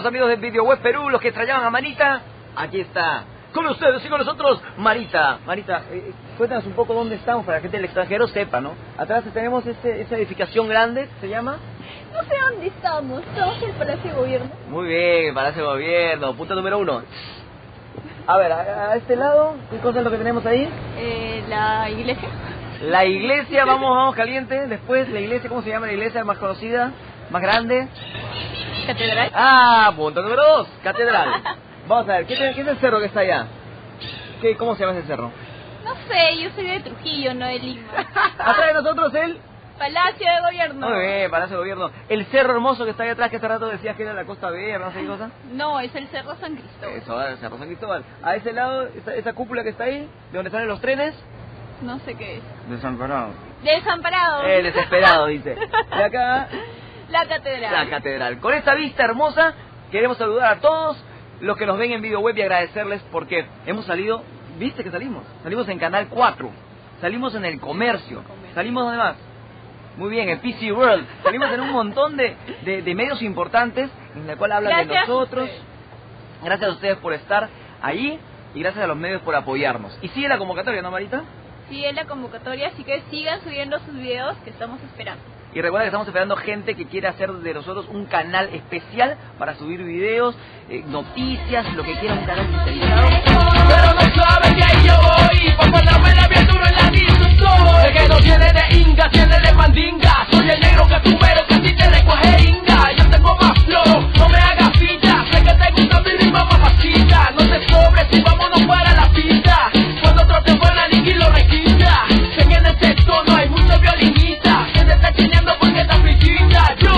los amigos de Video Web Perú, los que extrañaban a Marita. Aquí está, con ustedes y con nosotros, Marita. Marita, cuéntanos un poco dónde estamos para que la gente del extranjero sepa, ¿no? Atrás tenemos esa edificación grande, ¿se llama? No sé dónde estamos, estamos en el Palacio de Gobierno. Muy bien, Palacio de Gobierno, punto número 1. A ver, a este lado, ¿qué cosa es lo que tenemos ahí? La iglesia. La iglesia, vamos caliente. Después, la iglesia, ¿cómo se llama la iglesia más conocida, más grande? Catedral. Ah, punto número 2, catedral. Vamos a ver, ¿qué es el cerro que está allá? ¿Cómo se llama ese cerro? No sé, yo soy de Trujillo, no de Lima. Atrás de nosotros el Palacio de Gobierno. Muy bien, Palacio de Gobierno. El cerro hermoso que está ahí atrás, que hace rato decías que era la Costa Verde, no sé qué cosa. No, es el Cerro San Cristóbal. Eso, el Cerro San Cristóbal. A ese lado, esa cúpula que está ahí, de donde salen los trenes. No sé qué es. Desamparado. Desamparado. Desesperado, dice. Y acá, la catedral. la catedral. Con esta vista hermosa, queremos saludar a todos los que nos ven en Video Web y agradecerles porque hemos salido, ¿viste que salimos? Salimos en Canal 4, salimos en El Comercio, salimos además, muy bien, en PC World, salimos en un montón de medios importantes en el cual hablan de nosotros. Gracias a ustedes por estar ahí y gracias a los medios por apoyarnos. Y sigue la convocatoria, ¿no, Marita? Sigue la convocatoria, así que sigan subiendo sus videos que estamos esperando. Y recuerda que estamos esperando gente que quiera hacer de nosotros un canal especial para subir videos, noticias, lo que quiera, un canal especializado. Pero no saben que ahí yo voy, pa' mandarme la aviatura en la disco. El que no tiene de inga, tiene de mandinga. Soy el negro que tú pero que a ti te recoge inga. Yo tengo más flow, no me hagas fita. Sé que te gusta mi rima mamacita. No te sobres y vámonos para la pista. Cuando otros te van a liquir lo requita. Sé que en este tono hay muchos violinistas. Que te está chineando porque está friquita. Yo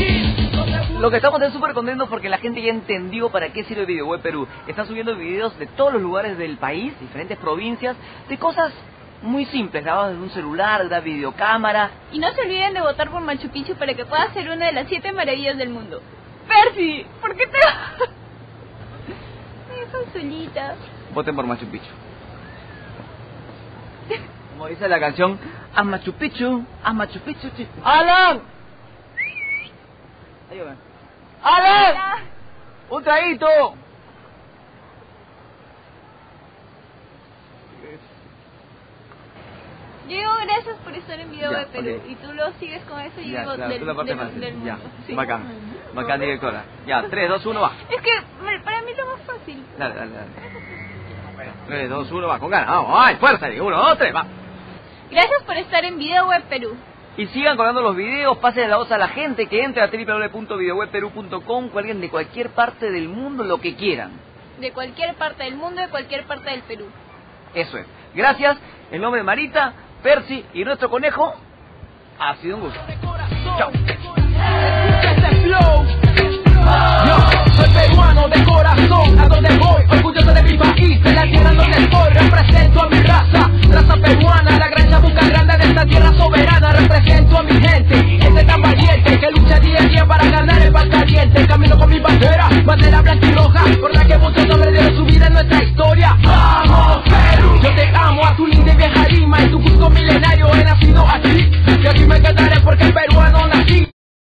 Lo que estamos súper contentos porque la gente ya entendió para qué sirve Video Web Perú. Están subiendo videos de todos los lugares del país, diferentes provincias, de cosas muy simples, grabadas desde un celular, de una videocámara. Y no se olviden de votar por Machu Picchu para que pueda ser una de las 7 maravillas del mundo. Percy, ¿por qué te vas? Me dejan solita. Voten por Machu Picchu. Como dice la canción, a Machu Picchu, a Machu Picchu. ¡Alan! Ayúdame. ¡Alan! ¡Un traguito! Yo digo gracias por estar en Video Ya, de Perú. ok. Y tú lo sigues con eso y Ya, digo claro, tú la parte fácil. del Ya, mundo. Sí. bacán. Bacán, directora. Ya, 3, 2, 1, va. Es que para mí es lo más fácil. Dale. 3, 2, 1, va, con ganas. Vamos, ay, fuerza. 1, 2, 3, va. Gracias por estar en Video Web Perú. Y sigan colgando los videos, pasen la voz a la gente que entre a www.videowebperú.com, cuelguen de cualquier parte del mundo lo que quieran. De cualquier parte del mundo, de cualquier parte del Perú. Eso es. Gracias. En nombre de Marita, Percy y nuestro conejo, ha sido un gusto. Chao. Este flow. Yo soy peruano de corazón, a donde voy, orgulloso de mi país, de la tierra donde estoy, represento a mi raza, raza peruana, la gran chabuca grande de esta tierra soberana, represento a mi gente, gente tan valiente, que lucha día a día para ganar el pan caliente, camino con mi bandera blanca y roja, por la que muchos sobre